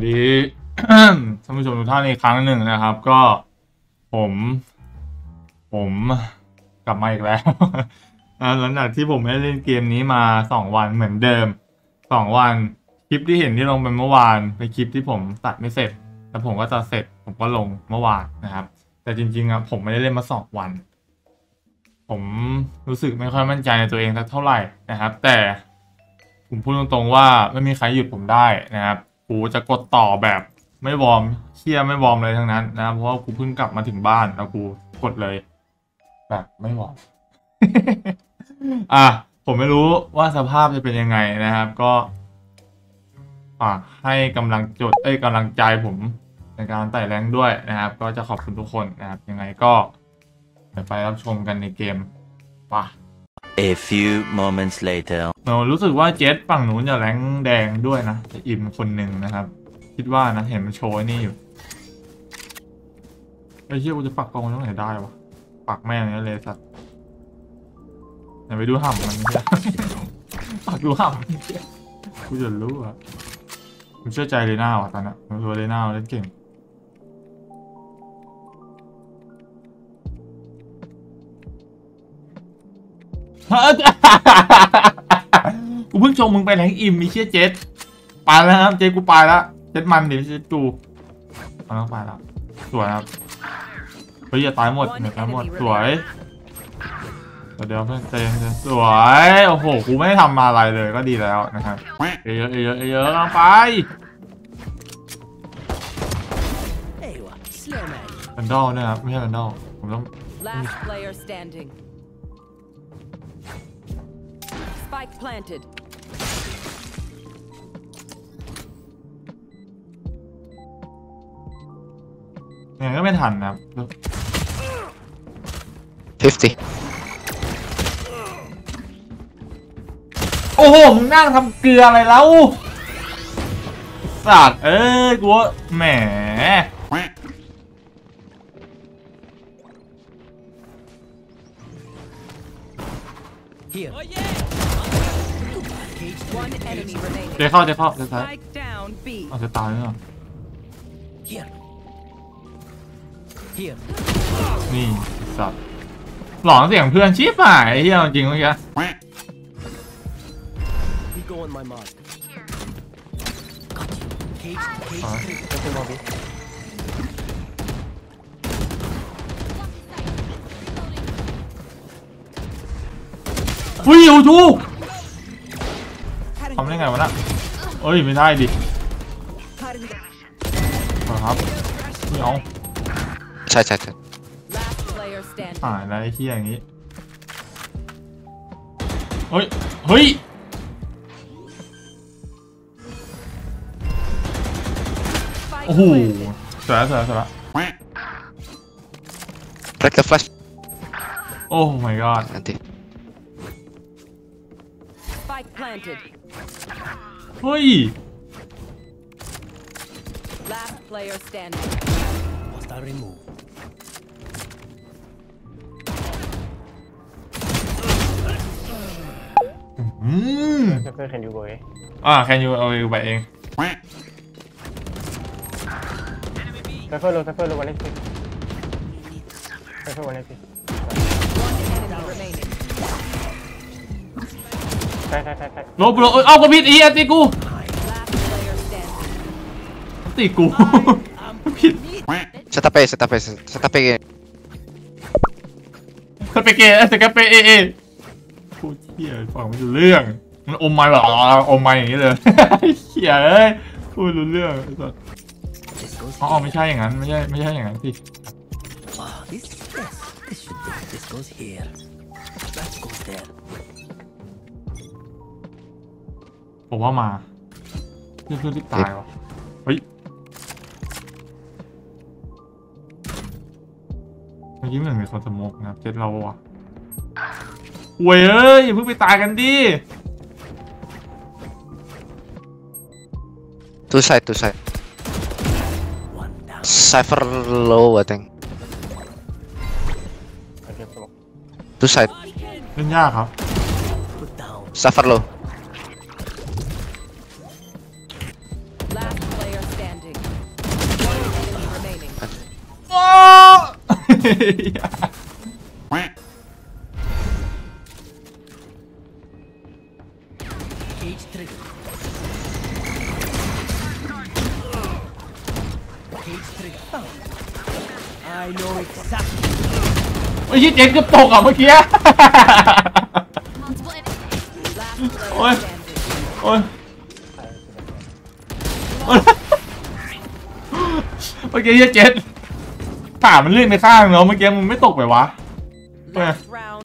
ดี ท่านผู้ชมทุกท่านอีกครั้งหนึ่งนะครับก็ผมกลับมาอีกแล้ว หลังจากที่ผมไม่ได้เล่นเกมนี้มา2 วันเหมือนเดิม2 วันคลิปที่เห็นที่ลงไปเมื่อวานเป็นคลิปที่ผมตัดไม่เสร็จแล้วผมก็จะเสร็จผมก็ลงเมื่อวานนะครับแต่จริงๆอะผมไม่ได้เล่นมา2 วันผมรู้สึกไม่ค่อยมั่นใจในตัวเองสักเท่าไหร่นะครับแต่ผมพูดตรงๆว่าไม่มีใครหยุดผมได้นะครับกูจะกดต่อแบบไม่วอร์มเชี่ยไม่วอร์มเลยทั้งนั้นนะเพราะว่ากูเพิ่งกลับมาถึงบ้านแล้วกูกดเลยแบบไม่วอร์ม ผมไม่รู้ว่าสภาพจะเป็นยังไงนะครับก็ฝากให้กำลังใจผมในการไต่แรงค์ด้วยนะครับก็จะขอบคุณทุกคนนะครับยังไงก็เดี๋ยวไปรับชมกันในเกมป่ะ A few moments later รู้สึกว่าเจสฝั่งนู้นจะแรงค์แดงด้วยนะจะอิมคนหนึ่งนะครับคิดว่านะเห็นมันโชว์นี่อยู่ไอ้เชี่ยกูจะปักกองตรงไหนได้วะปักแม่งนี่เลยสัตว์อย่าไปดูห่ำมันใช่ ปักดูห่ำกูจะรู้อ่ะผมเชื่อใจเลน่าว่ะตอนนั้นผมตัวเลน่าเล่นเก่งกูเพิ่งชมมึงไปแรงอิ่มมีเชี่ยเจ็ดไปแล้วครับเจ็ดกูไปแล้วเจ็ดมันเดี๋ยวเจ็ดกูเอาแล้วไปแล้วสวยครับเฮ้ยอย่าตายหมดอย่าตายหมดสวยเดี๋ยวเพื่อนเต้นสวยโอ้โหกูไม่ได้ทำมาอะไรเลยก็ดีแล้วนะครับเยอะลงไปแอนดอลนะครับไม่ใช่แอนดอลผมต้อง Last player standing. Spike planted. เนี่ยก็ไม่ทันนะครับ 50 โอ้โหมึงนั่งทำเกลืออะไรแล้วสัตว์กูว่าแหมเดี๋ยวเข้าท้ายเอาจะตายเนี่ยนี่สัตว์หลอนเสียงเพื่อนชิบหายไอ้เหี้ยจริงเมื่อกี้อุ้ยโอ้ชูทำได้ไงวะน่ะเอ้ยไม่ได้ดิครับไม่เอาใช่อะไรที่อย่างนี้เฮ้ยโอ้โหสวยละ break the flash โอ้ my god nanti Spike planted. เฮ้ย Last player standing. Hostile remove. Can you go? Can you เอาไปเอง Cypher low 1 HP. Cypher 1 HP. One enemy remaining. ใช่โลบเอากระพริบอีอันตีกู Last player standing. ตีกูผิด set up A สเปเกพูดเที่ยฟังไม่รู้เรื่องมันอมไม้แบบอมไม้อย่างนี้เลยเหี้ยพูดรู้เรื่องอ๋อไม่ใช่อย่างนั้นไม่ใช่อย่างนั้นสิ This goes here. That goes there. ผมว่ามาเพื่อนที่ตายวะเฮ้ยเมื่อกี้เหมือนมีคนสโมกนะเจ็ดเราวะเว้ยอย่าเพิ่งไปตายกันดิ two side Cypher low I think two side เล่นยากครับ Cypher low Last player standing. Cage trigger. Cage trigger. I know exactly. โอ้ยเจ็ดกระปกอ่ะเมื่อกี้ Last Ôi. player standing. โอ้ยโอ้ยเมื่อกี้เจ็ดขามันลื่นไปข้างเนาะเมื่อกี้มันไม่ตกไปวะ Last round.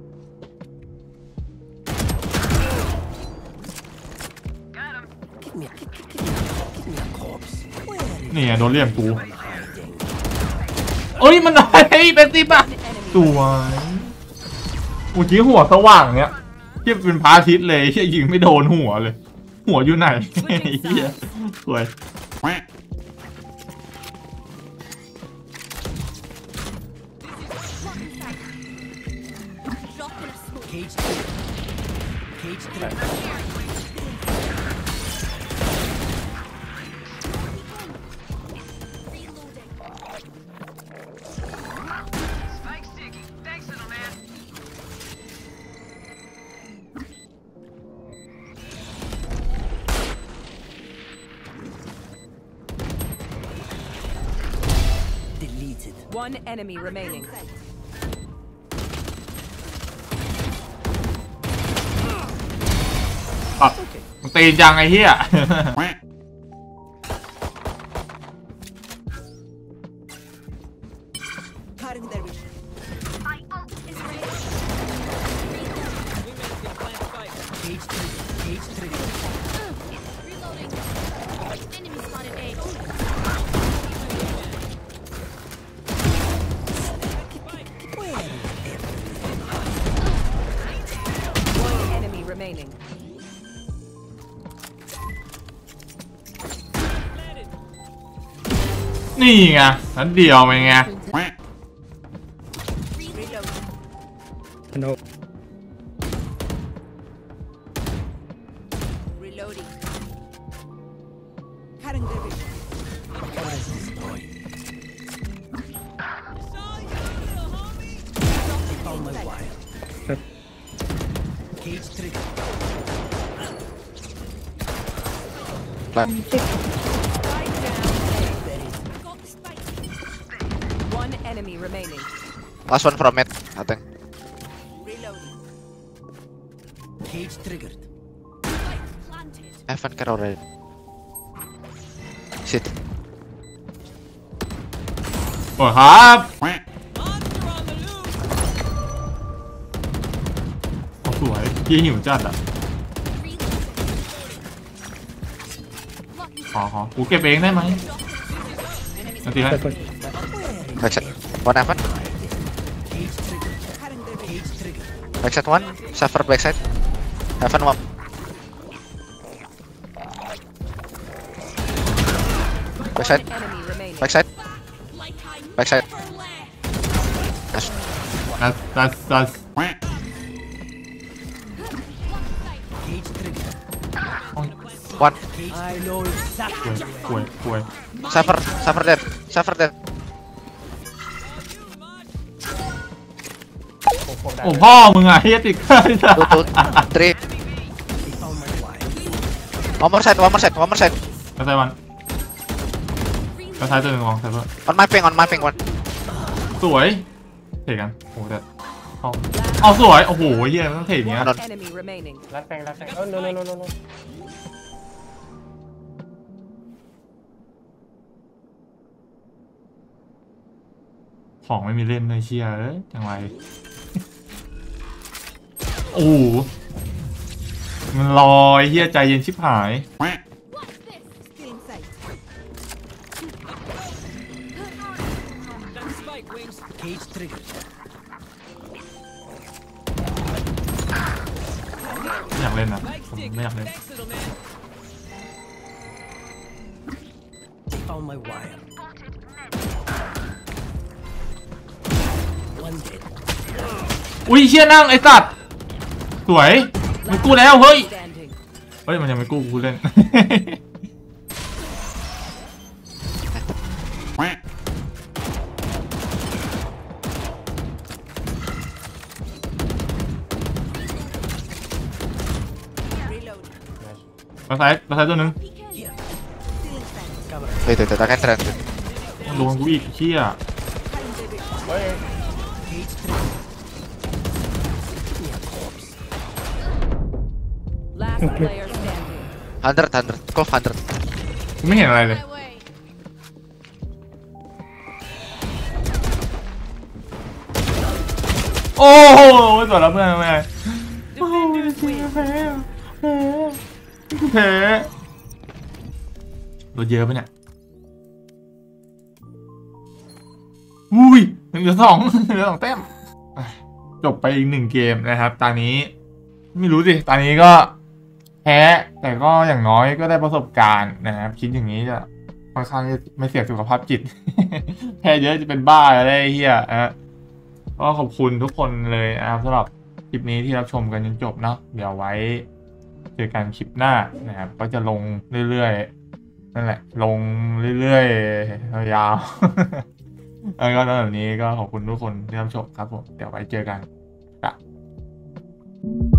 Give me a corpse. Where is นี่ไงโดนเรียมกู hiding? โอ้ยมันอะไรเป็นสิบอะ Enemy สวยเมื่อกี้หัวสว่างเนี้ยเทียบเป็นพระอาทิตย์เลยเฮียยิงไม่โดนหัวเลย หัวอยู่ไหนเฮียสวย Cage trigger. Cage trigger. Deleted. One enemy remaining. อ่ะมึงตีจังไอ้เหี้ย Cage trigger. Cage trigger. Enemy spotted A. One enemy remaining. นี่ไงนัดเดียวเป็นไง Reloading. What is this boy? They found my wire. Cage trigger. Got the spike. One enemy remaining. Last one from it, I think. Reloading. Cage triggered. Spike planted. Evan can already. Sit. โอ้ยครับโอ้สวยยี่หิวจัดอ่ะ Blocking ขอกูเก็บเองได้ไหมนาทีให้ Backside. One Evan. Cage trigger. Cage trigger. Backside one. Suffer backside. Evan one. Backside. One enemy remaining. Backside. like I Backside. never left. Nice. that's Cage trigger. One. I know exactly ป่วย Suffer. Suffer dead. Suffer dead. ผมได้โอ้พ่อมึงอ่ะเฮียติดเคยจ้ะ Two, two, three. they found my wire. One more side. One more side. One more side. กระไซมันกระไซตัวหนึ่งมองไซเบอร์ On my ping. On my ping one. สวยเทกันโอ้แต่เอาสวยโอ้โหเฮียต้องเทอย่างเงี้ย One on. Enemy remaining. รัดแฟงเออ no ของไม่มีเล่นเลยเชียเอ้ยจังไรโอ้โหมันลอยเฮียใจเย็นชิบหาย What's this? Still in sight. Spike wings. Cage trigger. ไม่อยากเล่นนะผมไม่อยากเล่น They found my wire. One dead. อุ้ยเชี่ยนั่งไอ้สัตว์สวยมันกู้แล้วเฮ้ย Standing. เฮ้ยมันยังไม่กู้กูเล่น One มาซ้ายตัวนึง Stealing sight. Wait, wait, I can trend. โดนกูอีกเชี่ยเฮ้ย Last player standing. 100. Close 100. กูไม่เห็นอะไรเลย My way. โอ้โหสวยแล้วเพื่อนแม่โอ้โหแพ้แพ้รถเยอะปะเนี่ยอุ้ยเหลือ2แต้มจบไปอีก1เกมนะครับตอนนี้ไม่รู้สิตอนนี้ก็แพ้แต่ก็อย่างน้อยก็ได้ประสบการณ์นะครับคิดอย่างนี้จะค่อนข้างไม่เสียสุขภาพจิต แพ้เยอะจะเป็นบ้าอะไรเฮียก็ขอบคุณทุกคนเลยนะครับสำหรับคลิปนี้ที่รับชมกันจนจบเนาะเดี๋ยวไว้เจอกันคลิปหน้านะครับก็จะลงเรื่อยๆนั่นแหละลงเรื่อยๆยาวๆ แล้วก็ตอนแบบนี้ก็ขอบคุณทุกคนที่รับชมครับผมเดี๋ยวไว้เจอกัน